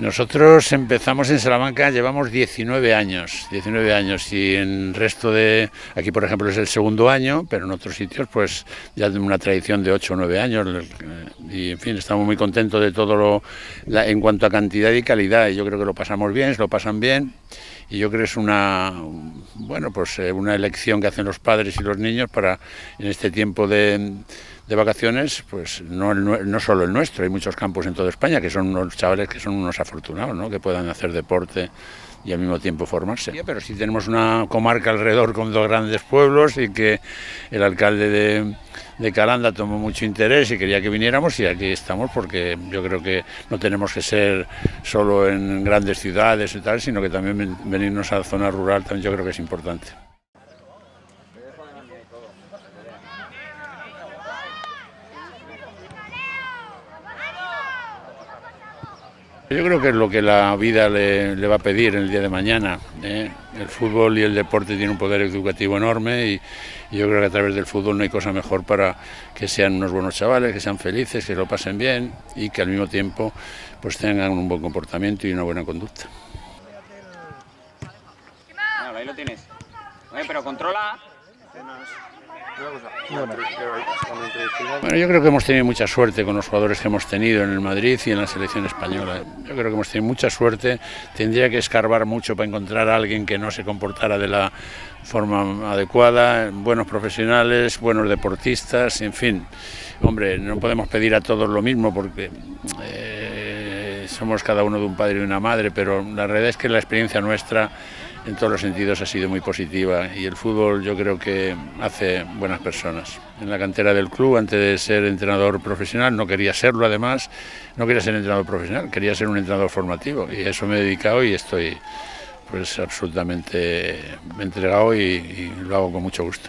Nosotros empezamos en Salamanca, llevamos 19 años y en el resto de, aquí por ejemplo es el segundo año, pero en otros sitios pues ya de una tradición de 8 o 9 años y en fin, estamos muy contentos de todo en cuanto a cantidad y calidad, y yo creo que lo pasamos bien, se lo pasan bien, y yo creo que es una elección que hacen los padres y los niños para en este tiempo de vacaciones, pues no solo el nuestro, hay muchos campos en toda España que son unos chavales que son unos afortunados, ¿no?, que puedan hacer deporte y al mismo tiempo formarse. Pero sí tenemos una comarca alrededor con dos grandes pueblos y que el alcalde de Calanda tomó mucho interés y quería que viniéramos, y aquí estamos porque yo creo que no tenemos que ser solo en grandes ciudades y tal, sino que también venirnos a la zona rural también yo creo que es importante. Yo creo que es lo que la vida le va a pedir en el día de mañana, ¿eh? El fútbol y el deporte tienen un poder educativo enorme y yo creo que a través del fútbol no hay cosa mejor para que sean unos buenos chavales, que sean felices, que lo pasen bien y que al mismo tiempo pues tengan un buen comportamiento y una buena conducta. Bueno, ahí lo tienes. Oye, pero controla. Bueno, yo creo que hemos tenido mucha suerte con los jugadores que hemos tenido en el Madrid y en la selección española. Yo creo que hemos tenido mucha suerte. Tendría que escarbar mucho para encontrar a alguien que no se comportara de la forma adecuada, buenos profesionales, buenos deportistas, en fin. Hombre, no podemos pedir a todos lo mismo porque somos cada uno de un padre y una madre, pero la realidad es que la experiencia nuestra en todos los sentidos ha sido muy positiva y el fútbol yo creo que hace buenas personas. En la cantera del club, antes de ser entrenador profesional, no quería serlo además, no quería ser entrenador profesional, quería ser un entrenador formativo y a eso me he dedicado y estoy pues absolutamente entregado y lo hago con mucho gusto.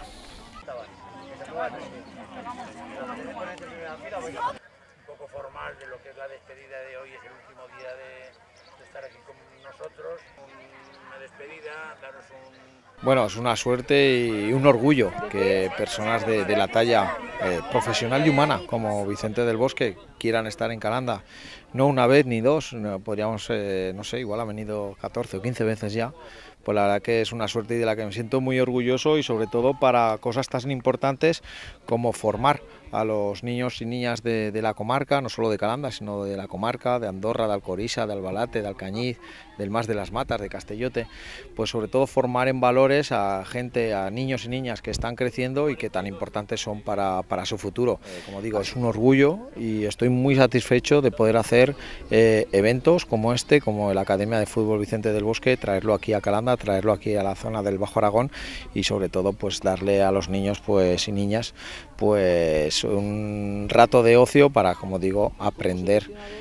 Un poco formal de lo que es la despedida de hoy, es el último día de estar aquí con nosotros. Una despedida, daros Bueno, es una suerte y un orgullo que personas de la talla profesional y humana como Vicente del Bosque quieran estar en Calanda, no una vez ni dos, podríamos, no sé, igual han venido 14 o 15 veces ya. Pues la verdad que es una suerte y de la que me siento muy orgulloso, y sobre todo para cosas tan importantes como formar a los niños y niñas de la comarca, no solo de Calanda, sino de la comarca, de Andorra, de Alcorisa, de Albalate, de Alcañiz, del Mas de las Matas, de Castellote, pues sobre todo formar en valores a gente, a niños y niñas que están creciendo y que tan importantes son para su futuro. Como digo, es un orgullo y estoy muy satisfecho de poder hacer eventos como este, como la Academia de Fútbol Vicente del Bosque, traerlo aquí a Calanda, traerlo aquí a la zona del Bajo Aragón y sobre todo pues darle a los niños pues y niñas pues un rato de ocio para, como digo, aprender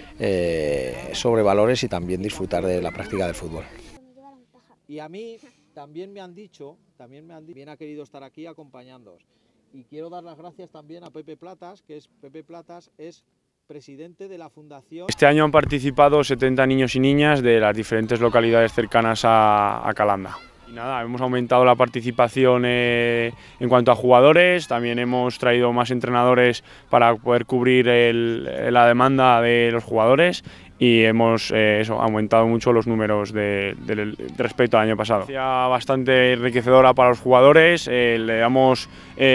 sobre valores y también disfrutar de la práctica del fútbol. Y a mí también me han dicho, bien ha querido estar aquí acompañándoos, y quiero dar las gracias también a Pepe Platas, Pepe Platas es presidente de la Fundación. Este año han participado 70 niños y niñas de las diferentes localidades cercanas a Calanda. Y nada, hemos aumentado la participación en cuanto a jugadores, también hemos traído más entrenadores para poder cubrir la demanda de los jugadores y hemos aumentado mucho los números respecto al año pasado. Bastante enriquecedora para los jugadores, le damos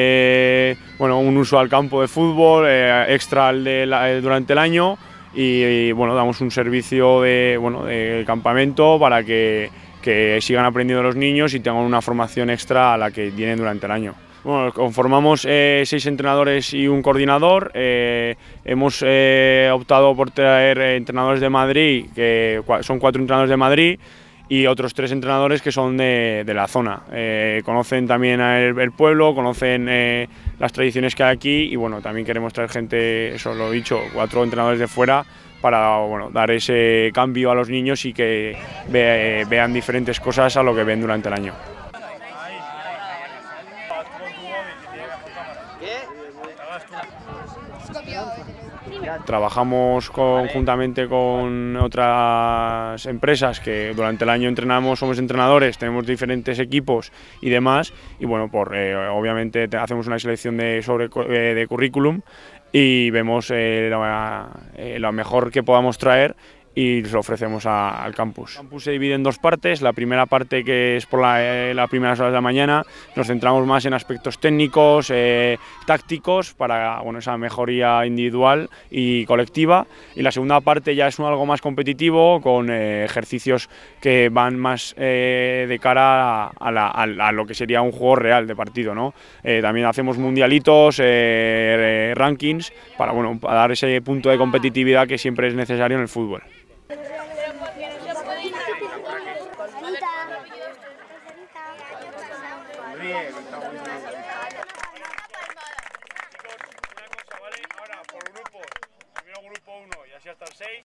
un uso al campo de fútbol extra durante el año y damos un servicio de campamento para que sigan aprendiendo los niños y tengan una formación extra a la que tienen durante el año. Bueno, conformamos 6 entrenadores y un coordinador. Hemos optado por traer entrenadores de Madrid, que son 4 entrenadores de Madrid, y otros 3 entrenadores que son de la zona. Conocen también el pueblo, conocen las tradiciones que hay aquí y bueno, también queremos traer gente, eso lo he dicho, 4 entrenadores de fuera para dar ese cambio a los niños y que vean diferentes cosas a lo que ven durante el año. Trabajamos conjuntamente con otras empresas que durante el año entrenamos, somos entrenadores, tenemos diferentes equipos y demás, y bueno, obviamente hacemos una selección de currículum y vemos lo mejor que podamos traer y lo ofrecemos al campus. El campus se divide en dos partes. La primera parte, que es por las primeras horas de la mañana, nos centramos más en aspectos técnicos, tácticos, para esa mejoría individual y colectiva, y la segunda parte ya es algo más competitivo, con ejercicios que van más de cara a lo que sería un juego real de partido, ¿no? También hacemos mundialitos, rankings, para dar ese punto de competitividad que siempre es necesario en el fútbol. Ahora por grupos, primero grupo 1 y así hasta el 6,